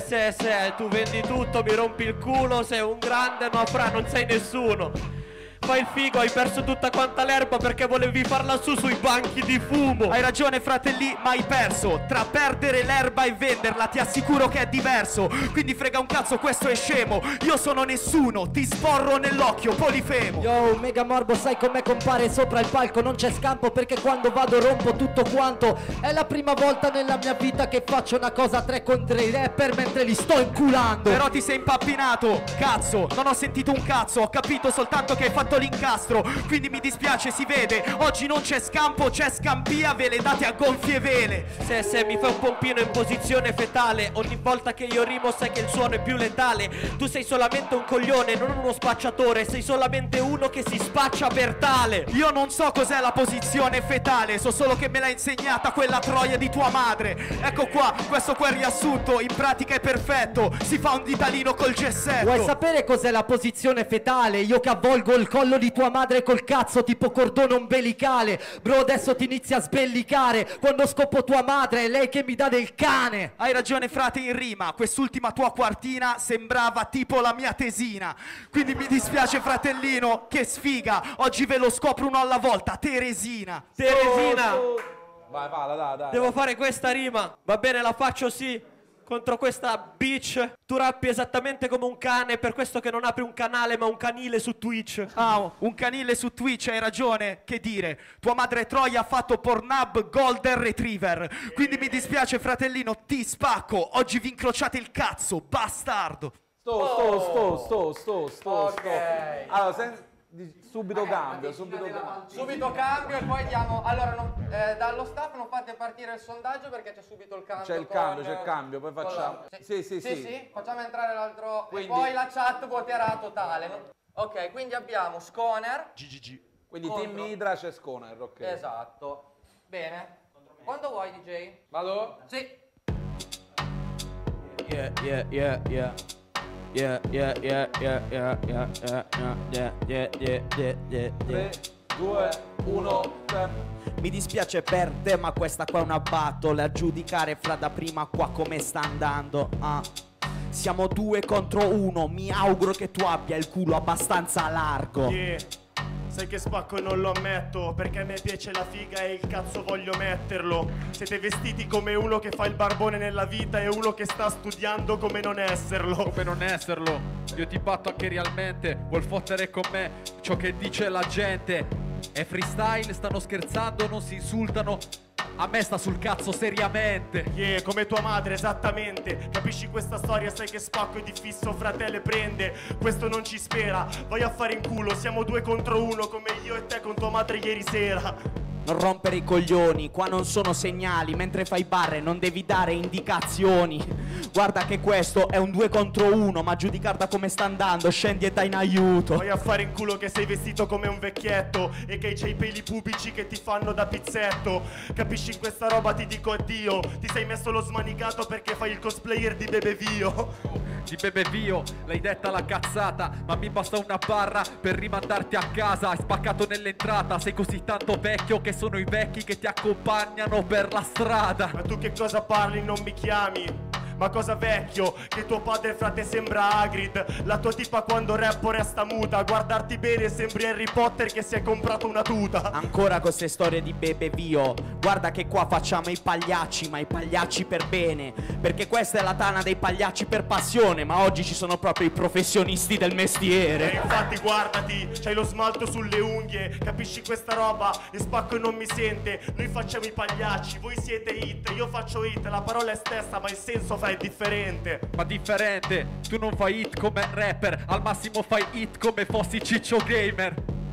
Se, tu vendi tutto, mi rompi il culo, sei un grande, no fra, non sei nessuno. Fai il figo, hai perso tutta quanta l'erba perché volevi farla su sui banchi di fumo. Hai ragione fratelli, ma hai perso. Tra perdere l'erba e venderla ti assicuro che è diverso. Quindi frega un cazzo, questo è scemo. Io sono nessuno, ti sporro nell'occhio, Polifemo. Yo, mega morbo, sai com'è compare sopra il palco? Non c'è scampo perché quando vado rompo tutto quanto. È la prima volta nella mia vita che faccio una cosa 3 contro i rapper mentre li sto inculando. Però ti sei impappinato, cazzo, non ho sentito un cazzo. Ho capito soltanto che hai fatto l'incastro, quindi mi dispiace, si vede. Oggi non c'è scampo, c'è scampia, ve le date a gonfie vele. Se mi fai un pompino in posizione fetale. Ogni volta che io rimo sai che il suono è più letale. Tu sei solamente un coglione, non uno spacciatore. Sei solamente uno che si spaccia per tale. Io non so cos'è la posizione fetale, so solo che me l'ha insegnata quella troia di tua madre. Ecco qua, questo qua è il riassunto, in pratica è perfetto. Si fa un ditalino col gessetto. Vuoi sapere cos'è la posizione fetale? Io che avvolgo il collo di tua madre col cazzo tipo cordone ombelicale. Bro, adesso ti inizi a sbellicare. Quando scopo tua madre è lei che mi dà del cane. Hai ragione frate in rima, quest'ultima tua quartina sembrava tipo la mia tesina. Quindi mi dispiace fratellino, che sfiga. Oggi ve lo scopro uno alla volta, Teresina. Teresina, vai, dai. Devo fare questa rima. Va bene, la faccio sì. Contro questa bitch. Tu rappi esattamente come un cane, per questo che non apri un canale ma un canile su Twitch. Ah, un canile su Twitch, hai ragione. Che dire, tua madre Troia ha fatto Pornhub Golden Retriever. Quindi mi dispiace fratellino, ti spacco. Oggi vi incrociate il cazzo, bastardo. Sto. Ok. Allora, subito cambio. Subito cambio e poi diamo. Allora, dallo staff non fate partire il sondaggio perché c'è subito il cambio. C'è il cambio, poi facciamo. Sì. Facciamo entrare l'altro. Quindi... E poi la chat voterà totale. No? Ok, quindi abbiamo Sconer. GGG. Quindi Team Hydra c'è Sconer, ok. Esatto. Bene. Quando vuoi, DJ? Vado? Sì. Yeah. 3, 2, 1, Mi dispiace per te, ma questa qua è una battle. A giudicare fra da prima qua come sta andando. Siamo 2 contro 1. Mi auguro che tu abbia il culo abbastanza largo. Yeah. Sai che spacco e non lo ammetto, perché a me piace la figa e il cazzo voglio metterlo. Siete vestiti come uno che fa il barbone nella vita e uno che sta studiando come non esserlo. Come non esserlo, io ti batto anche realmente. Vuol fottere con me ciò che dice la gente. È freestyle, stanno scherzando, non si insultano. A me sta sul cazzo seriamente. Yeah, come tua madre, esattamente. Capisci questa storia, sai che spacco e di fisso fratello prende. Questo non ci spera, vai a fare in culo. Siamo 2 contro 1 come io e te con tua madre ieri sera. Non rompere i coglioni, qua non sono segnali. Mentre fai barre non devi dare indicazioni. Guarda che questo è un 2 contro 1, ma giudicare da come sta andando scendi e dai in aiuto. Vai a fare in culo che sei vestito come un vecchietto e che c'hai i peli pubici che ti fanno da pizzetto. Capisci questa roba, ti dico addio. Ti sei messo lo smanicato perché fai il cosplayer di Bebevio. Di Bebevio, l'hai detta la cazzata, ma mi basta una barra per rimandarti a casa. Hai spaccato nell'entrata, sei così tanto vecchio che sono i vecchi che ti accompagnano per la strada. Ma tu che cosa parli, non mi chiami? Ma cosa vecchio, che tuo padre frate sembra Hagrid. La tua tipa quando rappo resta muta. A guardarti bene sembri Harry Potter che si è comprato una tuta. Ancora queste storie di Bebevio. Guarda che qua facciamo i pagliacci, ma i pagliacci per bene. Perché questa è la tana dei pagliacci per passione. Ma oggi ci sono proprio i professionisti del mestiere. E infatti guardati, c'hai lo smalto sulle unghie. Capisci questa roba? E spacco e non mi sente. Noi facciamo i pagliacci, voi siete hit. Io faccio hit, la parola è stessa ma il senso è differente. Ma differente, tu non fai hit come rapper, al massimo fai hit come fossi Ciccio Gamer.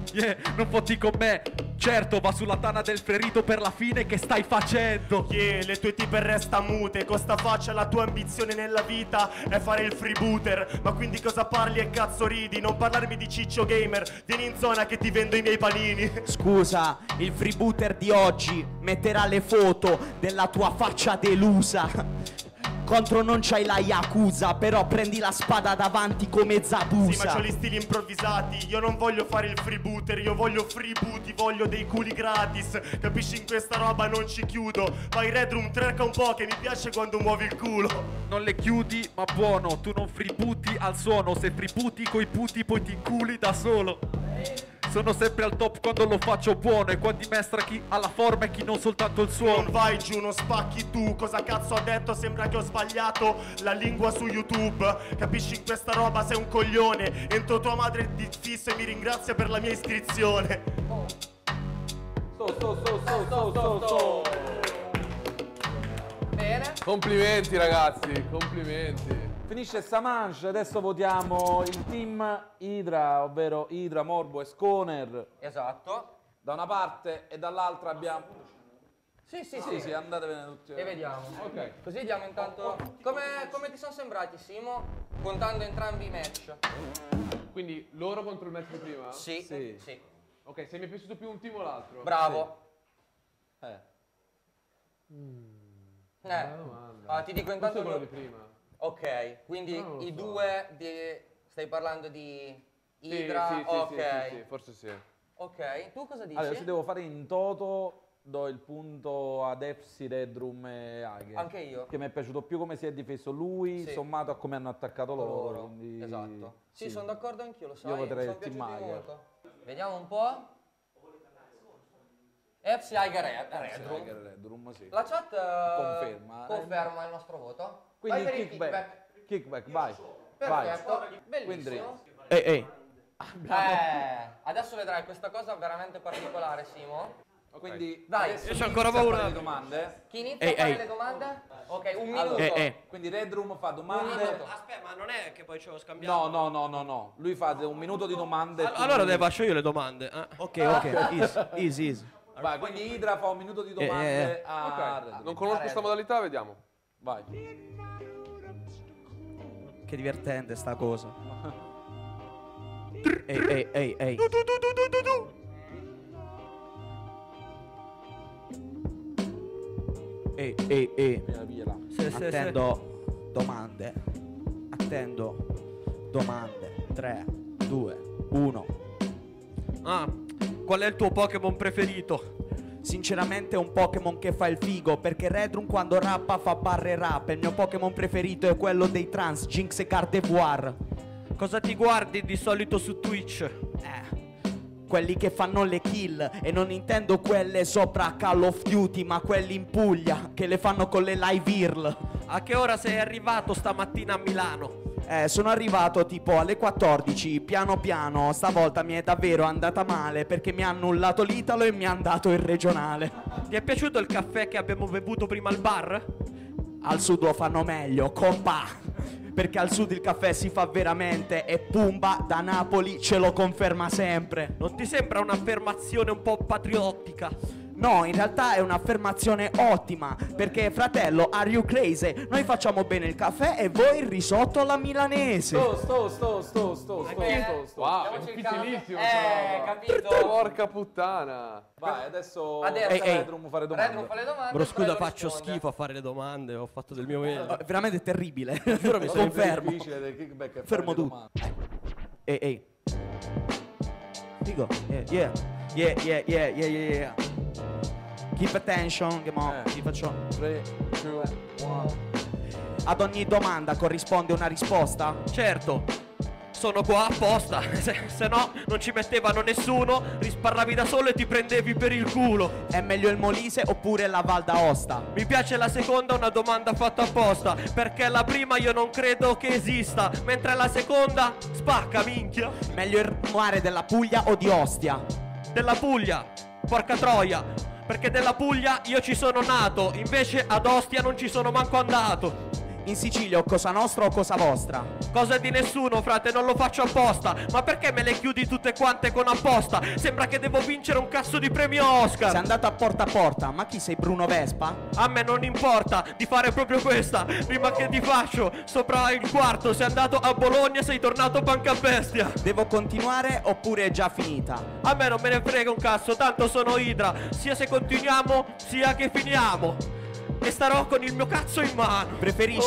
Yeah, non fotti con me. Certo, va sulla tana del ferito per la fine che stai facendo. Yeah, le tue tipe resta mute. Con sta faccia la tua ambizione nella vita è fare il freebooter. Ma quindi cosa parli e cazzo ridi? Non parlarmi di Ciccio Gamer. Vieni in zona che ti vendo i miei panini. Scusa, il freebooter di oggi metterà le foto della tua faccia delusa. Contro non c'hai la Yakuza, però prendi la spada davanti come Zabusa. Sì, ma c'ho gli stili improvvisati. Io non voglio fare il freebooter, io voglio freebooty, voglio dei culi gratis. Capisci, in questa roba non ci chiudo. Vai Redrum, tracca un po' che mi piace quando muovi il culo. Non le chiudi, ma buono, tu non freebooty al suono. Se freebooty coi puti poi ti inculi da solo. Sono sempre al top quando lo faccio buono. E qua dimostra chi ha la forma e chi non soltanto il suono. Non vai giù, non spacchi tu. Cosa cazzo ha detto? Sembra che ho sbagliato la lingua su YouTube. Capisci, in questa roba sei un coglione. Entro tua madre di fisso e mi ringrazia per la mia iscrizione. Bene. Complimenti ragazzi, complimenti. Finisce sta manche, adesso votiamo il team Idra, ovvero Idra, Morbo e Sconer. Esatto. Da una parte e dall'altra abbiamo... Sì, andatevene tutti. E vediamo. Ok. Così diamo intanto... Come ti sono sembrati, Simo? Contando entrambi i match. Quindi loro contro il match di prima? Sì. Ok, se mi è piaciuto più un team o l'altro? Bravo. Domanda. Ti dico Questo intanto... è quello di prima. Ok, quindi lo i so. due stai parlando di Idra? Sì, ok. sì, forse sì. Ok, tu cosa dici? Allora, se devo fare in toto, do il punto ad Epsi, Redrum e Hager. Anche io. Che mi è piaciuto più come si è difeso lui, Sì. sommato a come hanno attaccato loro. Quindi... Esatto. Sì, sono d'accordo anch'io, lo sai. Io voterei mi il sono team piaciuti Hager. molto. Vediamo un po'. Epsi, Hager, Redrum. Hager e Redrum, sì. La chat Conferma. il nostro voto. Quindi Vai per il kickback, vai. Perfetto, bellissimo. Ehi. Adesso vedrai questa cosa veramente particolare, Simo. Quindi Dai, adesso io c'ho ancora inizia a paura. fare le domande. Chi inizia a fare le domande? Ok, un minuto. Allora, quindi Redrum fa domande. Aspetta, ma non è che poi ce lo scambiamo? No. Lui fa un minuto di domande. Allora le faccio io le domande. Ok, easy. Vai, quindi Idra fa un minuto di domande a Redrum. Non conosco questa modalità, vediamo. Vai. Che divertente sta cosa. Ehi. Ehi. Via. Attendo domande. 3, 2, 1. Qual è il tuo Pokémon preferito? Sinceramente è un Pokémon che fa il figo, perché Redrum quando rappa fa barre rap. Il mio Pokémon preferito è quello dei trans, Jinx e Gardevoir. Cosa ti guardi di solito su Twitch? Quelli che fanno le kill, e non intendo quelle sopra Call of Duty, ma quelli in Puglia che le fanno con le live IRL. A che ora sei arrivato stamattina a Milano? Sono arrivato tipo alle 14, piano piano. Stavolta mi è davvero andata male, perché mi ha annullato l'Italo e mi ha dato il regionale. Ti è piaciuto il caffè che abbiamo bevuto prima al bar? Al sud lo fanno meglio, compa, perché al sud il caffè si fa veramente, e Pumba da Napoli ce lo conferma sempre. Non ti sembra un'affermazione un po' patriottica? No, in realtà è un'affermazione ottima, perché fratello, are you crazy? Noi facciamo bene il caffè e voi il risotto alla milanese. Sto. Wow, è difficilissimo. Capito? Porca puttana. Vai, adesso Redrum fare domande. Redrum fa le domande. Bro, scusa, prego, faccio risponde. schifo a fare le domande, ho fatto del mio meglio. Veramente terribile. Però mi sono Confermo. difficile del kickback è Fermo fare le tutto. domande. Ehi. Figo. Yeah. Keep attention, che mo ti faccio. 3, 2, 1. Ad ogni domanda corrisponde una risposta? Certo, sono qua apposta, se no non ci mettevano nessuno, risparravi da solo e ti prendevi per il culo. È meglio il Molise oppure la Val d'Aosta? Mi piace la seconda, una domanda fatta apposta, perché la prima io non credo che esista, mentre la seconda spacca, minchia. Meglio il mare della Puglia o di Ostia? Della Puglia, porca troia, perché della Puglia io ci sono nato, invece ad Ostia non ci sono manco andato. In Sicilia o Cosa Nostra o Cosa Vostra? Cosa di nessuno, frate, non lo faccio apposta. Ma perché me le chiudi tutte quante con apposta? Sembra che devo vincere un cazzo di premio Oscar. Sei andato a porta, ma chi sei, Bruno Vespa? A me non importa di fare proprio questa rima che ti faccio sopra il quarto. Sei andato a Bologna e sei tornato panca bestia. Devo continuare oppure è già finita? A me non me ne frega un cazzo, tanto sono Idra. Sia se continuiamo, sia che finiamo. E starò con il mio cazzo in mano. Preferisci?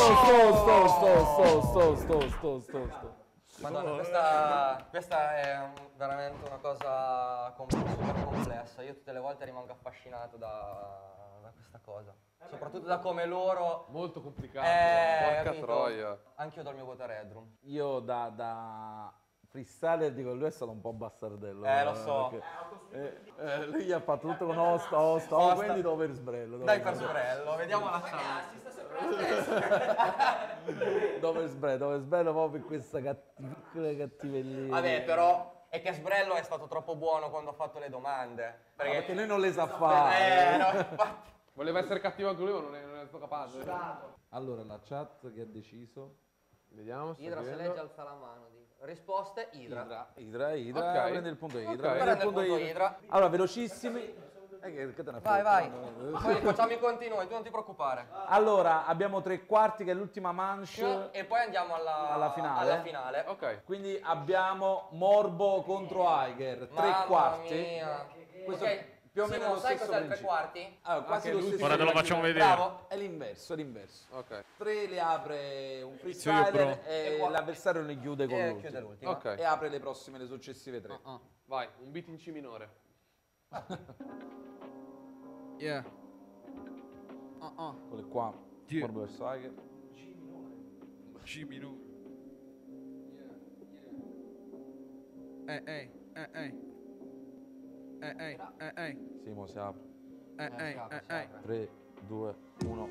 Madonna, questa è veramente una cosa super complessa. Io tutte le volte rimango affascinato da questa cosa. Soprattutto da come loro... Molto complicato, porca capito? troia. Anch'io do il mio voto a Redrum. Io da freestyler dico lui è stato un po' bastardello. Lo so. Lui gli ha fatto tutto con osta, quindi do per sbrello. Dai per sbrello, vediamo la chance. Do per sbrello proprio per questa piccola cattivellia. Vabbè, però è che Sbrello è stato troppo buono quando ha fatto le domande. Perché lui non le sa fare. No, infatti. Voleva essere cattivo anche lui, ma non è stato capace. Allora, la chat che ha deciso. Vediamo. Idra, se legge alza la mano. Risposte Idra. Idra. Okay. Prende il punto Idra. Okay. Prende il punto Idra. Allora, velocissimi. Che te ne frega? Vai. Poi facciamo i conti noi, tu non ti preoccupare. Allora, abbiamo 3/4 che è l'ultima manche. E poi andiamo alla finale. Ok. Quindi abbiamo Morbo contro Aiger. 3/4. Questo Ok. più o meno lo sai stesso cos'è il principio. 3/4? Allora, quasi lo stesso. Ora te lo facciamo vedere. Bravo. È l'inverso. Ok. 3 le apre un freestyler e l'avversario le chiude con l'ultimo. Chiude l'ultima. Ok. E apre le successive 3. Vai, un beat in C minore. Yeah. Quelle qua. Yeah. Morbo verso Aiger. C minuti. Simo si apre. 3, 2, 1.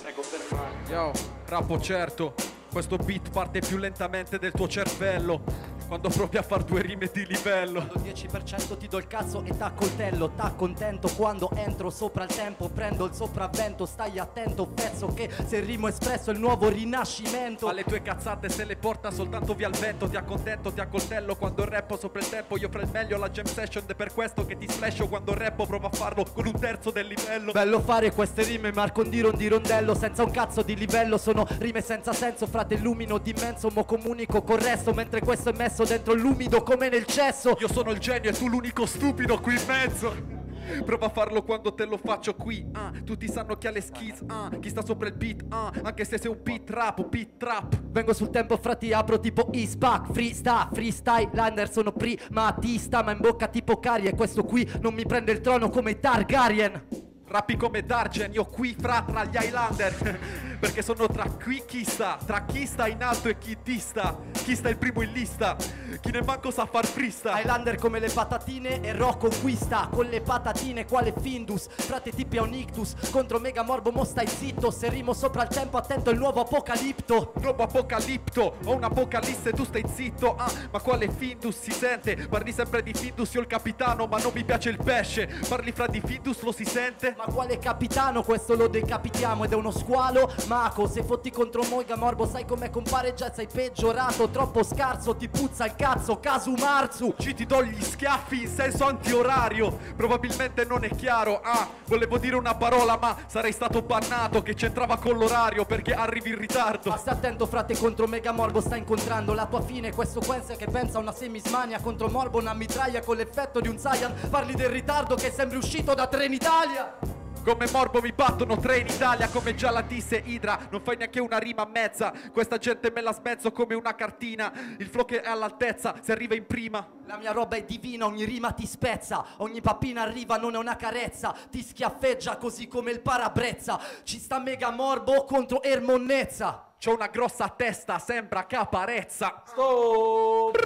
Yo, rappo certo. Questo beat parte più lentamente del tuo cervello. Quando provi a far 2 rime di livello. Al 10% ti do il cazzo e t'accoltello. T'accontento quando entro sopra il tempo. Prendo il sopravvento, stai attento pezzo che se il rimo espresso è il nuovo rinascimento. Alle tue cazzate se le porta soltanto via il vento. Ti accontento, ti accoltello quando rappo sopra il tempo. Io fra il meglio la jam session ed è per questo che ti splasho quando rappo. Provo a farlo con 1/3 del livello. Bello fare queste rime marcondiron di rondello. Senza un cazzo di livello, sono rime senza senso. Frate illumino d'immenso, mo comunico col resto. Mentre questo è messo dentro l'umido come nel cesso. Io sono il genio e tu l'unico stupido qui in mezzo. Prova a farlo quando te lo faccio qui. Tutti sanno chi ha le skills. Chi sta sopra il beat. Anche se sei un beat trap. Vengo sul tempo frati, apro tipo Ispac. Freestyle, lander sono primatista. Ma in bocca tipo Cari. E questo qui non mi prende il trono come Targaryen. Rappi come Dargen, io qui tra gli Highlander. Perché sono tra chi sta in alto e chi dista. Chi sta il primo in lista, chi ne manco sa far freestyle. Highlander come le patatine e Ro conquista. Con le patatine quale Findus. Frate tipi a un ictus. Contro Mega Morbo mo stai zitto. Se rimo sopra il tempo attento il nuovo apocalipto. Nuovo apocalipto, ho un'apocalisse tu stai zitto. Ma quale Findus si sente? Parli sempre di Findus, io il capitano ma non mi piace il pesce. Parli fra di Findus, lo si sente? Ma quale capitano? Questo lo decapitiamo ed è uno squalo. Maco, se fotti contro Mega Morbo sai come compare già sei peggiorato. Troppo scarso, ti puzza il cazzo, Kasumarzu. Ci ti do gli schiaffi in senso antiorario. Probabilmente non è chiaro. Volevo dire una parola ma sarei stato bannato. Che c'entrava con l'orario perché arrivi in ritardo. Ma stai attento frate, contro Mega Morbo sta incontrando la tua fine. Questo Quenze che pensa a una semismania. Contro Morbo una mitraglia con l'effetto di un Saiyan. Parli del ritardo che sembri uscito da Trenitalia. Come Morbo mi battono 3 in Italia. Come già la disse Idra, non fai neanche una rima mezza. Questa gente me la smezzo come una cartina. Il flow che è all'altezza, se arriva in prima. La mia roba è divina, ogni rima ti spezza. Ogni pappina arriva, non è una carezza. Ti schiaffeggia così come il parabrezza. Ci sta Mega Morbo contro Ermonnezza. C'ho una grossa testa, sembra caparezza. Stop.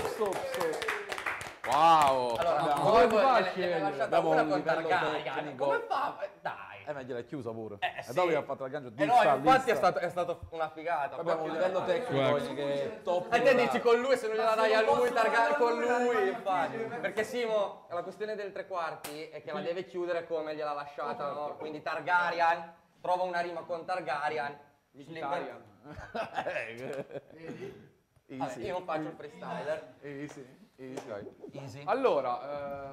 Wow. Allora, come voi fa a ne scegliere? lasciata Abbiamo una un con livello Targaryen. tecnico. Come fa? Dai. Ma gliel'hai chiusa pure. Sì. E dopo gli ha fatto il gancio No, infatti è stato una figata. Abbiamo un livello tecnico che è top. E te dici con lui, se non gliela dai a lui, Targaryen con lui, infatti. Perché Simo, la questione del 3/4 è che la deve chiudere come gliel'ha lasciata, no? Quindi Targaryen, trova una rima con Targaryen Vegetarian. Vabbè, io non faccio il freestyler. Easy. Allora,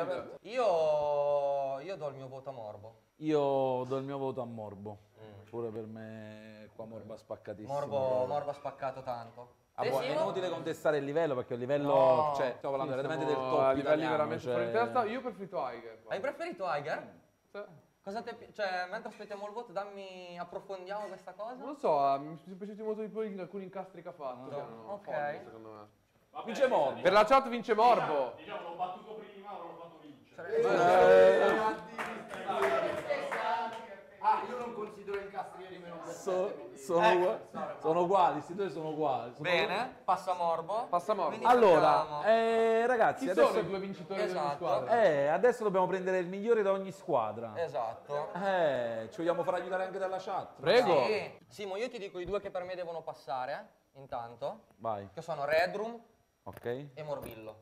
io do il mio voto a Morbo. Io do il mio voto a Morbo. Pure per me qua Morbo ha spaccatissimo. Morbo ha spaccato tanto. È inutile contestare il livello perché il livello, cioè, stiamo parlando veramente del top livelli italiano, veramente fuori di testa. Io ho preferito Aiger. Hai preferito Aiger? Sì. Cosa cioè, mentre aspettiamo il voto, approfondiamo questa cosa? Non so, mi sono piaciuti molto di più alcuni incastri che ha fatto. Ok. Folli, secondo me. Vince Morbo. Per la chat vince Morbo. Diciamo, l'ho battuto prima, ma l'ho fatto vincere. Io non considero i castrieri meno Sono uguali, questi due sono uguali. Bene, passa Morbo. Quindi Allora, ragazzi, chi adesso sono i due vincitori delle squadre? adesso dobbiamo prendere il migliore da ogni squadra. Esatto. Ci vogliamo far aiutare anche dalla chat. Prego. Sì. Simo, io ti dico i due che per me devono passare, intanto. Vai. Che sono Redrum Ok. e Morbillo.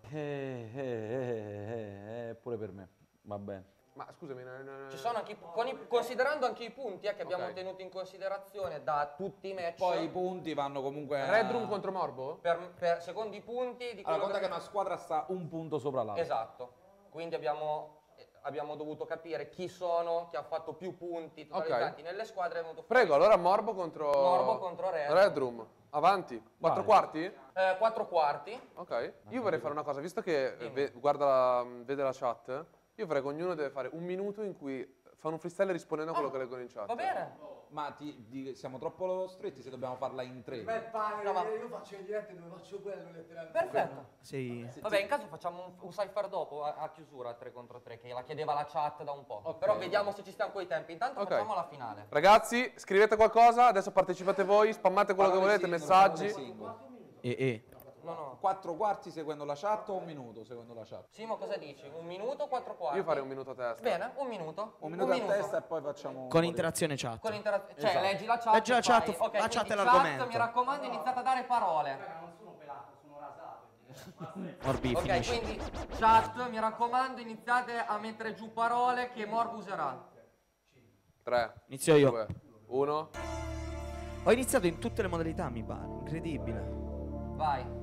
Pure per me. Va bene. Ma scusami, Ci sono anche considerando anche i punti che abbiamo tenuto in considerazione da tutti i match. Poi i punti vanno comunque Redrum contro Morbo? Secondo i punti di allora, conta che una squadra sta un punto sopra l'altra. Esatto. Quindi abbiamo dovuto capire chi ha fatto più punti totalizzanti nelle squadre. Prego, allora Morbo contro Redrum. Avanti. 4 quarti? 4 quarti. Ok. Io vorrei fare una cosa, visto che vede la chat, io vorrei che ognuno deve fare un minuto in cui fa un freestyle rispondendo a quello che leggono in chat. Va bene. Ma siamo troppo stretti se dobbiamo farla in 3. Beh, io faccio le dirette dove faccio quello letteralmente. Perfetto. Sì. Vabbè, in caso facciamo un cypher dopo a chiusura 3 contro 3 che la chiedeva la chat da un po'. Però vediamo se ci stiamo coi tempi. Intanto facciamo la finale. Ragazzi, scrivete qualcosa, adesso partecipate voi, spammate quello che volete, messaggi. No. 4 quarti seguendo la chat o un minuto seguendo la chat? Simo, cosa dici? Un minuto o 4 quarti? Io farei un minuto a testa. Bene, un minuto. Un minuto a testa e poi facciamo... Con interazione chat. Cioè, leggi la chat. Leggi la chat, okay, la chat è chat, l'argomento. mi raccomando, iniziate a dare parole. Non sono pelato, sono rasato. Morbi, Ok, finisci. quindi chat, mi raccomando, iniziate a mettere giù parole che Morbo userà. 3. Inizio io. 2. 1. Ho iniziato in tutte le modalità, mi pare. Incredibile. Vai.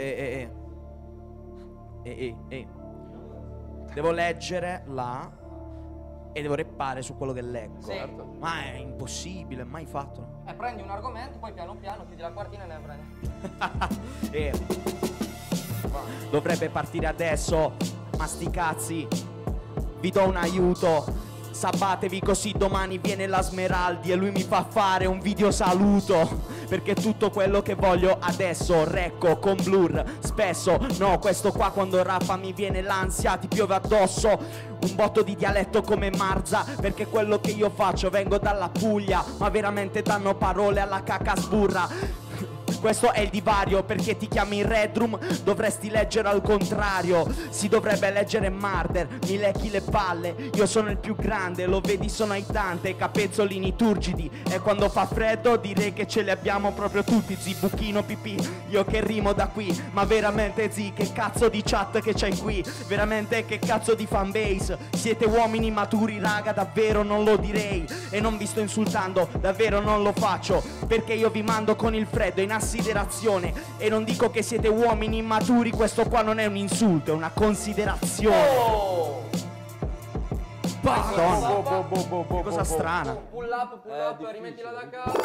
Devo leggere là e devo reppare su quello che leggo. Sì. Ma è impossibile, mai fatto. Prendi un argomento, poi piano piano chiudi la quartina e ne prendi. Dovrebbe partire adesso, ma sti cazzi. Vi do un aiuto. Sabbatevi così domani viene la Smeraldi e lui mi fa fare un video saluto. Perché tutto quello che voglio adesso recco con Blur spesso. No, questo qua quando rappa mi viene l'ansia, ti piove addosso. Un botto di dialetto come Marza, perché quello che io faccio vengo dalla Puglia, ma veramente danno parole alla cacca sburra. Questo è il divario, perché ti chiami Redrum, dovresti leggere al contrario. Si dovrebbe leggere Marder, mi lecchi le palle. Io sono il più grande, lo vedi sono ai tante, capezzolini turgidi. E quando fa freddo direi che ce li abbiamo proprio tutti, zi buchino pipì. Io che rimo da qui, ma veramente zi, che cazzo di chat che c'hai qui. Veramente che cazzo di fanbase. Siete uomini maturi raga, davvero non lo direi. E non vi sto insultando, davvero non lo faccio, perché io vi mando con il freddo in considerazione. E non dico che siete uomini immaturi, questo qua non è un insulto, è una considerazione. Madonna, cosa strana. Pull up, rimettila da capo.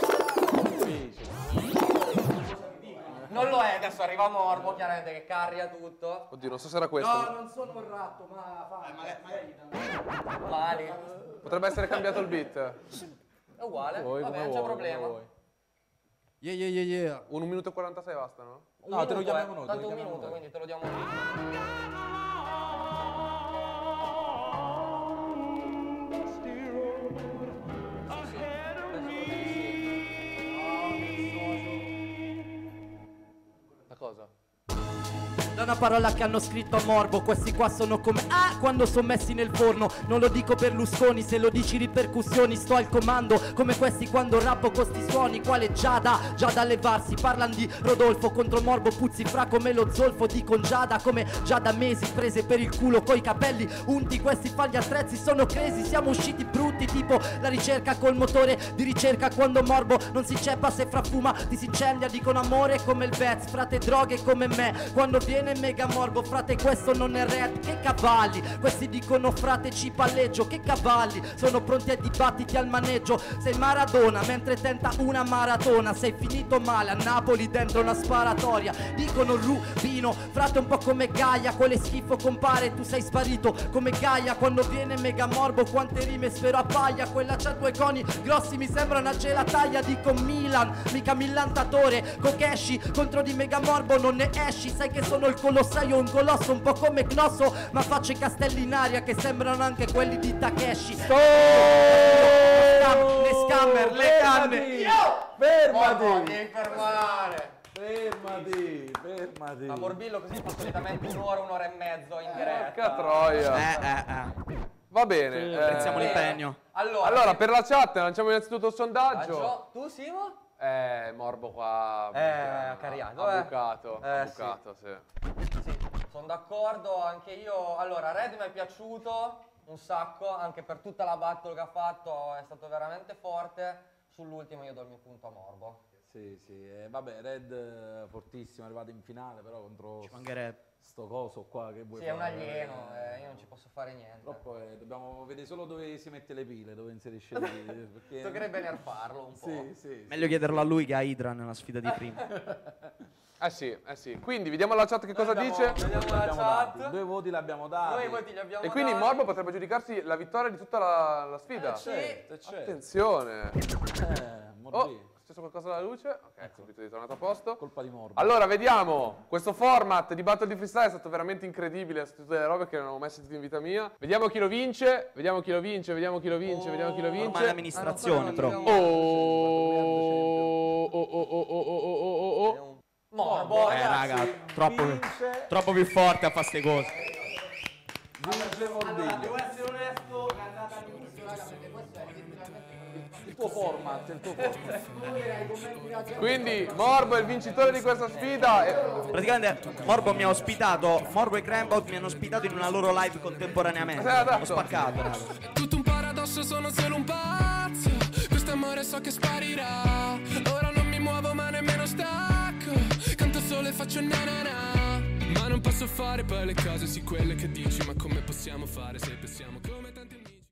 Non lo è, adesso arriva Morbo, chiaramente che carria tutto. Oddio, non so se era questo. No, non sono un ratto, ma Mali. Potrebbe essere cambiato il beat. È uguale, vabbè, non c'è problema. Yeah. 1 minuto e 46 bastano? No, te lo chiamiamo noi. Tanto un minuto, quindi te lo diamo noi. La cosa? Da una parola che hanno scritto a morbo, questi qua sono come quando sono messi nel forno. Non lo dico Berlusconi, se lo dici ripercussioni. Sto al comando come questi quando rappo con sti suoni. Quale Giada a levarsi, parlan di Rodolfo contro morbo, puzzi fra come lo zolfo di Congiada, come già da mesi prese per il culo coi capelli unti. Questi fa gli attrezzi, sono crazy, siamo usciti brutti tipo la ricerca col motore di ricerca quando morbo non si ceppa, se frafuma ti si incendia. Dicono amore come il Vez, frate droghe come me quando viene mega morbo. Frate questo non è rap, che cavalli. Questi dicono frate ci palleggio, che cavalli. Sono pronti ai dibattiti al maneggio. Sei Maradona mentre tenta una maratona. Sei finito male a Napoli dentro una sparatoria. Dicono Rubino, frate un po' come Gaia. Quale schifo compare, tu sei sparito come Gaia quando viene mega morbo. Quante rime spero appaia. Quella c'ha due coni grossi, mi sembra una gelataia. Dico Milan, mica millantatore. Kokeshi contro di mega morbo non ne esci. Sai che sono il colossaio, un colosso un po' come Gnosso, ma faccio i castelli in aria che sembrano anche quelli di Takeshi. Le scammer, le canne. Fermati! Fermati! A Morbillo così fa solitamente un'ora e mezzo in diretta. Porca troia. Va bene. Apprezziamo l'impegno. Allora, per la chat lanciamo innanzitutto il sondaggio. Tu, Simo? Morbo qua. Cariato. Ha bucato, sì. Sì, sono d'accordo, anche io. Allora, Red mi è piaciuto un sacco, anche per tutta la battle che ha fatto, è stato veramente forte. Sull'ultimo io do il mio punto a Morbo. Sì, vabbè, Red fortissimo, è arrivato in finale, però contro Ci mancherebbe. sto coso qua che vuoi fare. Sì, è un alieno, io non ci posso fare niente. Purtroppo dobbiamo vedere solo dove si mette le pile, dove inserisce le pile. Perché... Toccherebbe nerfarlo un po'. Sì. Meglio chiederlo a lui che a Hydra nella sfida di prima. Sì. Quindi vediamo la chat che cosa dice. Vediamo la chat. 2 voti l'abbiamo dati. 2 voti li abbiamo dati. E quindi Morbo potrebbe giudicarsi la vittoria di tutta la sfida. Certo. Attenzione. È successo qualcosa alla luce? Ok, subito ritornato a posto. Colpa di Morbo. Allora, vediamo. Questo format di Battle di Freestyle è stato veramente incredibile. Sono tutte delle robe che non avevo mai sentito in vita mia. Vediamo chi lo vince. Vediamo chi lo vince. Ormai l'amministrazione, però. Morbo, raga, troppo più forte a fare ste cose. Devo essere onesto, è andata all'inizio, raga, perché questo è letteralmente il tuo format. Quindi Morbo è il vincitore di questa sfida. Praticamente Morbo mi ha ospitato, Morbo e Grambot mi hanno ospitato in una loro live contemporaneamente. Ho spaccato, raga. Tutto un paradosso, sono solo un pazzo. Questo amore so che sparirà. Ora non mi muovo ma nemmeno stacco. Canto solo e faccio na. Ma non posso fare poi le cose sì quelle che dici. Ma come possiamo fare se pensiamo che